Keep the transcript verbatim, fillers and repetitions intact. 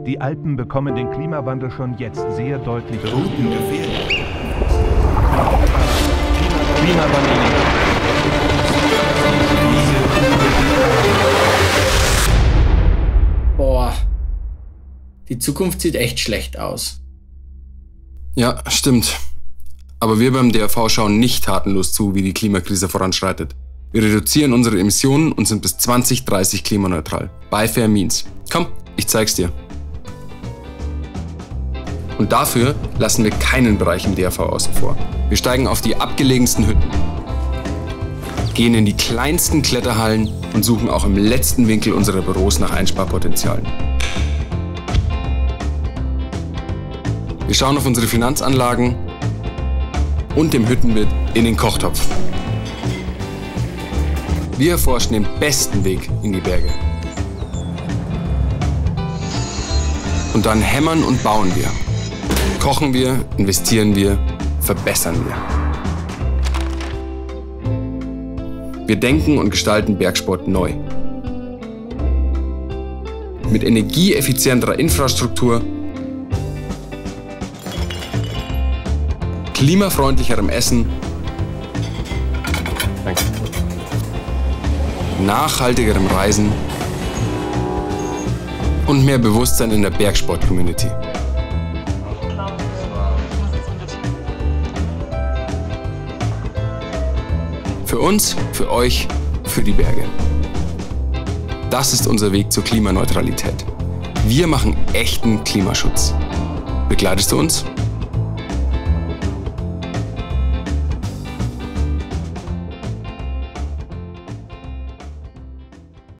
Die Alpen bekommen den Klimawandel schon jetzt sehr deutlich. Routen gefährdet. Klimawandel. Boah, die Zukunft sieht echt schlecht aus. Ja, stimmt. Aber wir beim D R V schauen nicht tatenlos zu, wie die Klimakrise voranschreitet. Wir reduzieren unsere Emissionen und sind bis zwanzig dreißig klimaneutral. By fair means. Komm, ich zeig's dir. Und dafür lassen wir keinen Bereich im D R V außen vor. Wir steigen auf die abgelegensten Hütten, gehen in die kleinsten Kletterhallen und suchen auch im letzten Winkel unserer Büros nach Einsparpotenzialen. Wir schauen auf unsere Finanzanlagen und dem Hüttenwirt in den Kochtopf. Wir erforschen den besten Weg in die Berge. Und dann hämmern und bauen wir. Kochen wir, investieren wir, verbessern wir. Wir denken und gestalten Bergsport neu. Mit energieeffizienterer Infrastruktur, klimafreundlicherem Essen, Danke. nachhaltigerem Reisen und mehr Bewusstsein in der Bergsport-Community. Für uns, für euch, für die Berge. Das ist unser Weg zur Klimaneutralität. Wir machen echten Klimaschutz. Begleitest du uns?